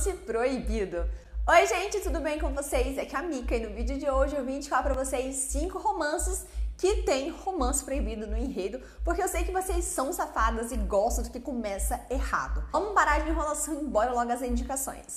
Romance Proibido. Oi gente, tudo bem com vocês? Aqui é a Mika e no vídeo de hoje eu vim indicar pra vocês 5 romances que tem romance proibido no enredo, porque eu sei que vocês são safadas e gostam do que começa errado. Vamos parar de enrolação e bora logo às indicações.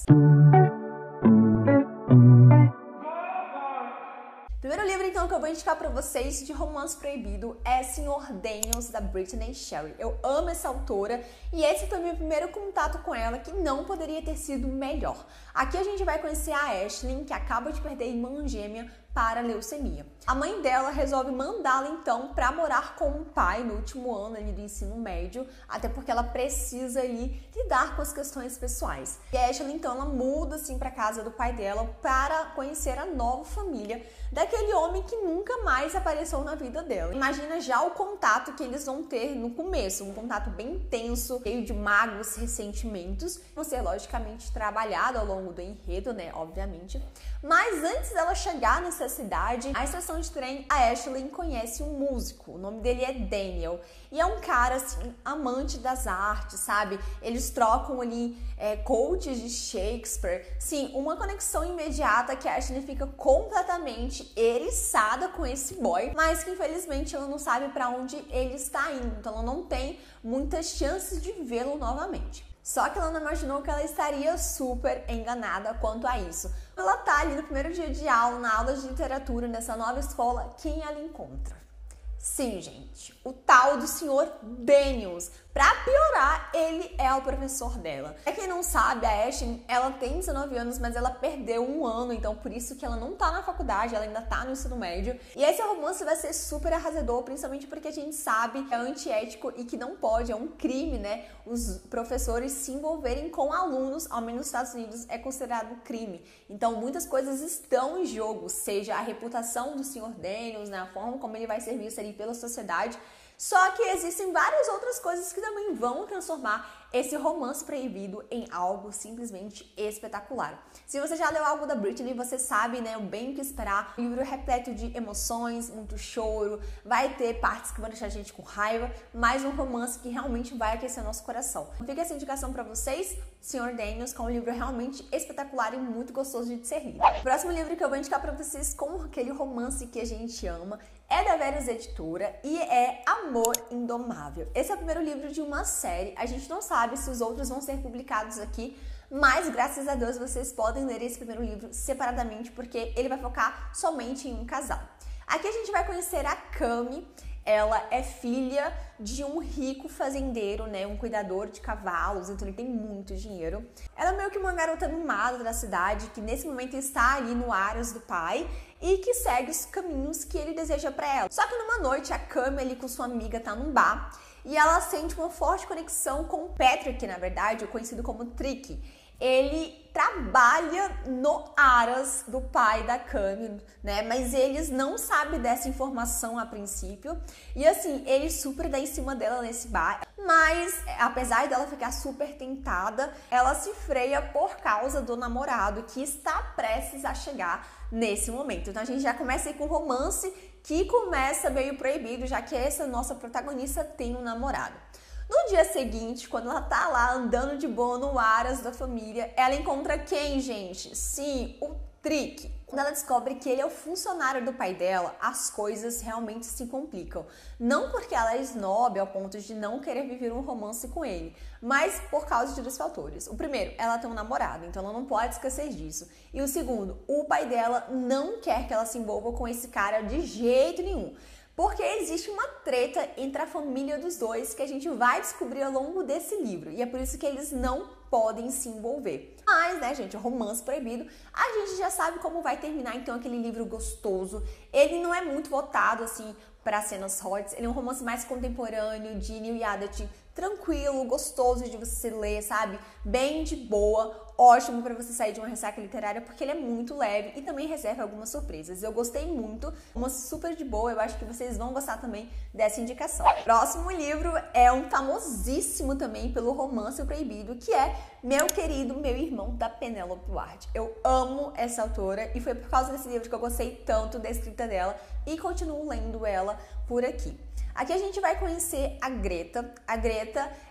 O primeiro livro, então, que eu vou indicar pra vocês de romance proibido é Sr. Daniels, da Brittany Sherry. Eu amo essa autora e esse foi meu primeiro contato com ela, que não poderia ter sido melhor. Aqui a gente vai conhecer a Ashlyn, que acaba de perder a irmã gêmea para a leucemia. A mãe dela resolve mandá-la, então, para morar com o pai no último ano ali do ensino médio, até porque ela precisa ali lidar com as questões pessoais. E a Ashlyn, então, ela muda assim para casa do pai dela para conhecer a nova família daquele homem que nunca mais apareceu na vida dela. Imagina já o contato que eles vão ter no começo, um contato bem intenso, cheio de mágoas, ressentimentos, vão ser logicamente trabalhado ao longo do enredo, né, obviamente. Mas antes dela chegar nessa cidade, a estação de trem, a Ashlyn conhece um músico, o nome dele é Daniel, e é um cara, assim, amante das artes, sabe? Eles trocam ali quotes de Shakespeare, sim, uma conexão imediata que a Ashlyn fica completamente eriçada com esse boy, mas que infelizmente ela não sabe para onde ele está indo, então ela não tem muitas chances de vê-lo novamente. Só que ela não imaginou que ela estaria super enganada quanto a isso. Ela tá ali no primeiro dia de aula, na aula de literatura, nessa nova escola, quem ela encontra? Sim, gente, o tal do Sr. Daniels. Pra piorar, ele é o professor dela. Pra quem não sabe, a Ashlyn, ela tem 19 anos, mas ela perdeu um ano, então por isso que ela não tá na faculdade, ela ainda tá no ensino médio. E esse romance vai ser super arrasador, principalmente porque a gente sabe que é antiético e que não pode, é um crime, né? Os professores se envolverem com alunos, ao menos nos Estados Unidos, é considerado crime. Então muitas coisas estão em jogo, seja a reputação do Sr. Daniels, né? A forma como ele vai ser visto ali pela sociedade. Só que existem várias outras coisas que também vão transformar esse romance proibido em algo simplesmente espetacular. Se você já leu algo da Brittany, você sabe, né, bem o que esperar. Um livro repleto de emoções, muito choro, vai ter partes que vão deixar a gente com raiva, mas um romance que realmente vai aquecer nosso coração. Fica essa indicação pra vocês, Sr. Daniels, que é um livro realmente espetacular e muito gostoso de ser lido. O próximo livro que eu vou indicar pra vocês, com aquele romance que a gente ama, é da Verus Editora e é Amor Indomável. Esse é o primeiro livro de uma série, a gente não sabe se os outros vão ser publicados aqui, mas graças a Deus vocês podem ler esse primeiro livro separadamente, porque ele vai focar somente em um casal. Aqui a gente vai conhecer a Cami. Ela é filha de um rico fazendeiro, né, um cuidador de cavalos, então ele tem muito dinheiro. Ela é meio que uma garota mimada da cidade, que nesse momento está ali no aras do pai e que segue os caminhos que ele deseja para ela. Só que numa noite, a Cami ali com sua amiga tá num bar e ela sente uma forte conexão com o Patrick, na verdade, conhecido como Trick. Ele trabalha no aras do pai da Cami, né? Mas eles não sabem dessa informação a princípio. E assim, ele super dá em cima dela nesse bar. Mas, apesar dela ficar super tentada, ela se freia por causa do namorado que está prestes a chegar nesse momento. Então a gente já começa aí com romance que começa meio proibido, já que essa nossa protagonista tem um namorado. No dia seguinte, quando ela tá lá andando de boa no aras da família, ela encontra quem, gente? Sim, o Trick. Quando ela descobre que ele é o funcionário do pai dela, as coisas realmente se complicam. Não porque ela é snob ao ponto de não querer viver um romance com ele, mas por causa de 2 fatores. O primeiro, ela tem um namorado, então ela não pode esquecer disso. E o segundo, o pai dela não quer que ela se envolva com esse cara de jeito nenhum. Porque existe uma treta entre a família dos dois que a gente vai descobrir ao longo desse livro. E é por isso que eles não podem se envolver. Mas, né, gente, o romance proibido, a gente já sabe como vai terminar, então, aquele livro gostoso. Ele não é muito voltado, assim, para cenas hot. Ele é um romance mais contemporâneo, de New Adult, tranquilo, gostoso de você ler, sabe? Bem de boa, ótimo para você sair de uma ressaca literária, porque ele é muito leve e também reserva algumas surpresas. Eu gostei muito, uma super de boa, eu acho que vocês vão gostar também dessa indicação. Próximo livro é um famosíssimo também pelo romance proibido, que é Meu Querido, Meu Irmão, da Penélope Ward. Eu amo essa autora e foi por causa desse livro que eu gostei tanto da escrita dela e continuo lendo ela por aqui. Aqui a gente vai conhecer a Greta. A Greta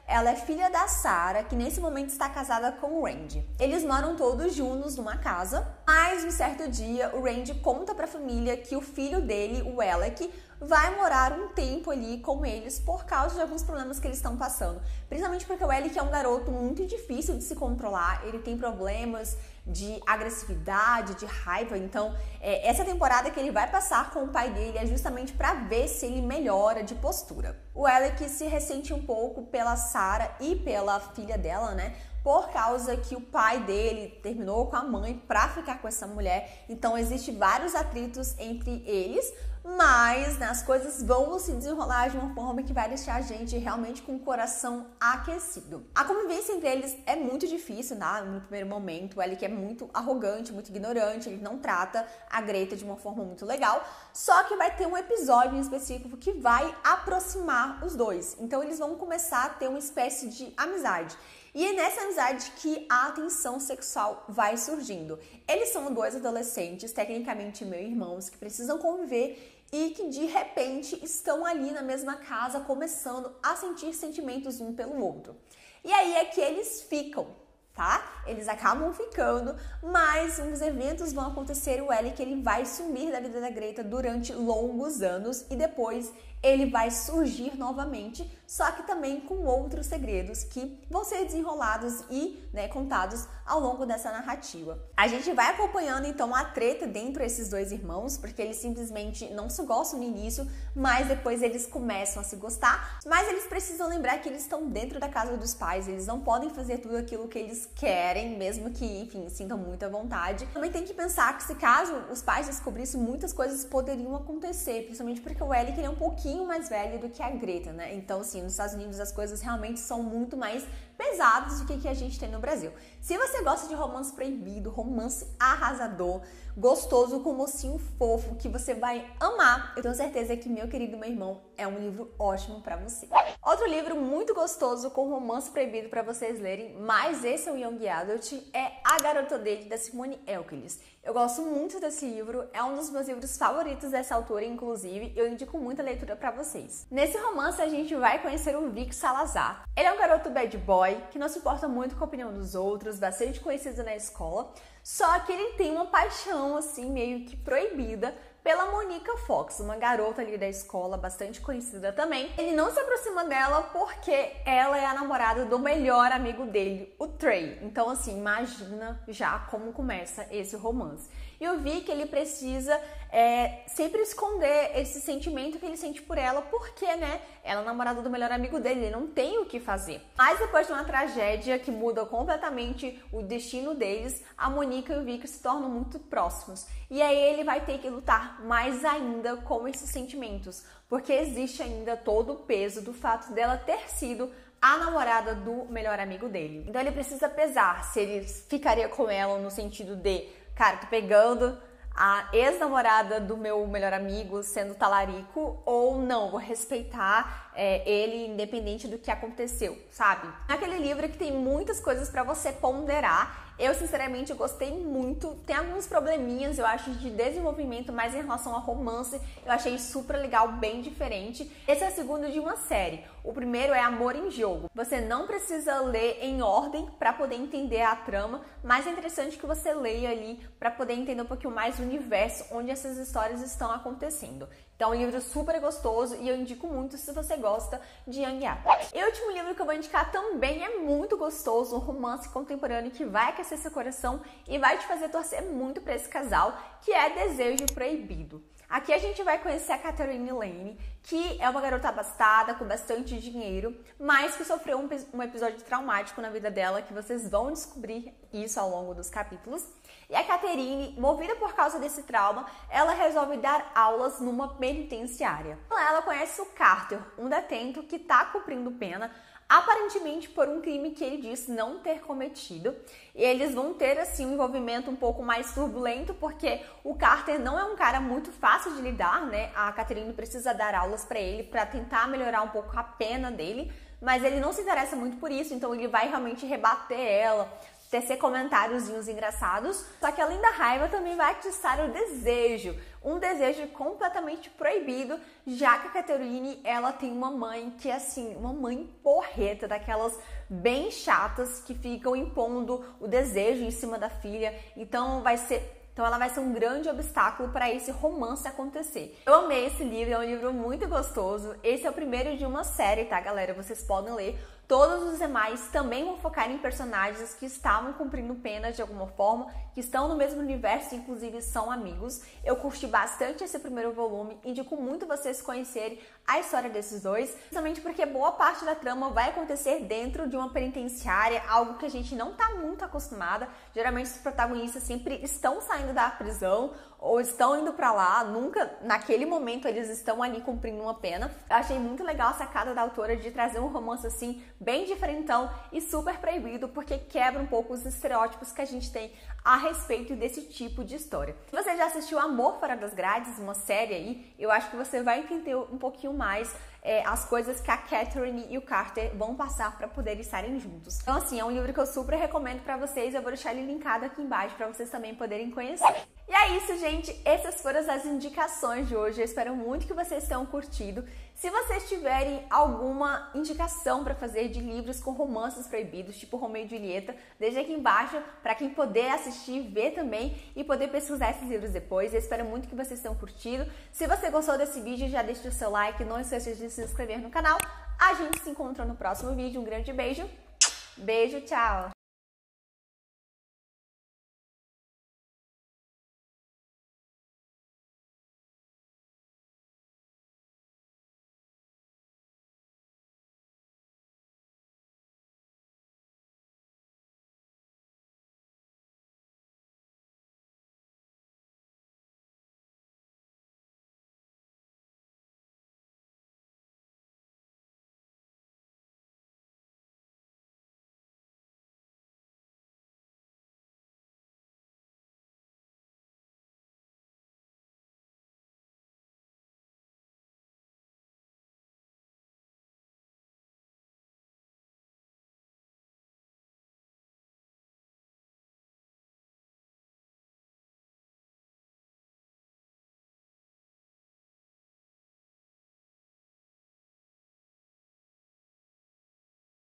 ela é filha da Sarah, que nesse momento está casada com o Randy. Eles moram todos juntos numa casa, mas um certo dia o Randy conta pra família que o filho dele, o Alec, vai morar um tempo ali com eles por causa de alguns problemas que eles estão passando. Principalmente porque o Alec é um garoto muito difícil de se controlar, ele tem problemas de agressividade, de raiva, então essa temporada que ele vai passar com o pai dele é justamente para ver se ele melhora de postura. O Alec se ressente um pouco pela Sarah e pela filha dela, né? Por causa que o pai dele terminou com a mãe pra ficar com essa mulher, então existem vários atritos entre eles, mas as coisas vão se desenrolar de uma forma que vai deixar a gente realmente com o coração aquecido. A convivência entre eles é muito difícil, né? No primeiro momento, o Alec é muito arrogante, muito ignorante, ele não trata a Greta de uma forma muito legal, só que vai ter um episódio em específico que vai aproximar os dois, então eles vão começar a ter uma espécie de amizade. E é nessa amizade que a tensão sexual vai surgindo. Eles são dois adolescentes, tecnicamente meio irmãos, que precisam conviver e que de repente estão ali na mesma casa começando a sentir sentimentos um pelo outro. E aí é que eles ficam, tá? Eles acabam ficando, mas uns eventos vão acontecer, o Alec ele vai sumir da vida da Greta durante longos anos e depois ele vai surgir novamente, só que também com outros segredos que vão ser desenrolados e contados ao longo dessa narrativa. A gente vai acompanhando então a treta dentro desses dois irmãos, porque eles simplesmente não se gostam no início, mas depois eles começam a se gostar, mas eles precisam lembrar que eles estão dentro da casa dos pais, eles não podem fazer tudo aquilo que eles querem, mesmo que, enfim, sintam muita vontade. Também tem que pensar que se caso os pais descobrissem, muitas coisas poderiam acontecer, principalmente porque o Alec ele é um pouquinho mais velho do que a Greta, né? Então, assim, nos Estados Unidos as coisas realmente são muito mais pesadas do que a gente tem no Brasil. Se você gosta de romance proibido, romance arrasador, gostoso, com mocinho fofo, que você vai amar, eu tenho certeza que Meu Querido Meu Irmão é um livro ótimo pra você. Outro livro muito gostoso com romance proibido pra vocês lerem, mas esse é o Young Adult, é A Garota Dele, da Simone Elkins. Eu gosto muito desse livro, é um dos meus livros favoritos dessa autora, inclusive, eu indico muita leitura pra vocês. Nesse romance a gente vai conhecer o Vic Salazar. Ele é um garoto bad boy, que não se importa muito com a opinião dos outros, bastante conhecido na escola, só que ele tem uma paixão, assim, meio que proibida pela Monica Fox, uma garota ali da escola, bastante conhecida também. Ele não se aproxima dela porque ela é a namorada do melhor amigo dele, o Trey. Então, assim, imagina já como começa esse romance. E eu vi que ele precisa sempre esconder esse sentimento que ele sente por ela, porque, né, ela é a namorada do melhor amigo dele, ele não tem o que fazer. Mas depois de uma tragédia que muda completamente o destino deles, a Monica e o Vic se tornam muito próximos. E aí ele vai ter que lutar mais ainda com esses sentimentos, porque existe ainda todo o peso do fato dela ter sido a namorada do melhor amigo dele. Então ele precisa pesar se ele ficaria com ela no sentido de, cara, tô pegando a ex-namorada do meu melhor amigo sendo talarico, ou não, vou respeitar ele independente do que aconteceu, sabe? Aquele livro que tem muitas coisas pra você ponderar. Eu, sinceramente, gostei muito. Tem alguns probleminhas, eu acho, de desenvolvimento, mas em relação ao romance, eu achei super legal, bem diferente. Esse é o segundo de uma série. O primeiro é Amor em Jogo. Você não precisa ler em ordem para poder entender a trama, mas é interessante que você leia ali para poder entender um pouquinho mais o universo onde essas histórias estão acontecendo. Então, é um livro super gostoso e eu indico muito se você gosta de Young Adult. E o último livro que eu vou indicar também é muito gostoso, um romance contemporâneo que vai aquecer seu coração e vai te fazer torcer muito para esse casal, que é Desejo Proibido. Aqui a gente vai conhecer a Catherine Lane, que é uma garota abastada, com bastante dinheiro, mas que sofreu um episódio traumático na vida dela, que vocês vão descobrir isso ao longo dos capítulos. E a Catherine, movida por causa desse trauma, ela resolve dar aulas numa penitenciária. Ela conhece o Carter, um detento que está cumprindo pena, aparentemente por um crime que ele diz não ter cometido. E eles vão ter, assim, um envolvimento um pouco mais turbulento, porque o Carter não é um cara muito fácil de lidar, né? A Catherine precisa dar aulas para ele para tentar melhorar um pouco a pena dele, mas ele não se interessa muito por isso, então ele vai realmente rebater ela, tecer comentáriozinhos engraçados, só que além da raiva também vai atiçar o desejo, um desejo completamente proibido, já que a Catherine, ela tem uma mãe que é assim, uma mãe porreta, daquelas bem chatas que ficam impondo o desejo em cima da filha, então ela vai ser um grande obstáculo para esse romance acontecer. Eu amei esse livro, é um livro muito gostoso. Esse é o primeiro de uma série, tá, galera? Vocês podem ler. Todos os demais também vão focar em personagens que estavam cumprindo penas de alguma forma, que estão no mesmo universo, inclusive são amigos. Eu curti bastante esse primeiro volume, indico muito vocês conhecerem a história desses dois, principalmente porque boa parte da trama vai acontecer dentro de uma penitenciária, algo que a gente não tá muito acostumada. Geralmente os protagonistas sempre estão saindo da prisão ou estão indo pra lá, nunca naquele momento eles estão ali cumprindo uma pena. Eu achei muito legal a sacada da autora de trazer um romance assim, bem diferentão e super proibido, porque quebra um pouco os estereótipos que a gente tem a respeito desse tipo de história. Se você já assistiu Amor Fora das Grades, uma série aí, eu acho que você vai entender um pouquinho mais as coisas que a Catherine e o Carter vão passar para poder estarem juntos. Então assim, é um livro que eu super recomendo para vocês, eu vou deixar ele linkado aqui embaixo para vocês também poderem conhecer. E é isso, gente, essas foram as indicações de hoje, eu espero muito que vocês tenham curtido. Se vocês tiverem alguma indicação para fazer de livros com romances proibidos, tipo Romeu e Julieta, deixa aqui embaixo para quem poder assistir, ver também e poder pesquisar esses livros depois. Eu espero muito que vocês tenham curtido. Se você gostou desse vídeo, já deixa o seu like, não esqueça de se inscrever no canal. A gente se encontra no próximo vídeo. Um grande beijo. Beijo, tchau!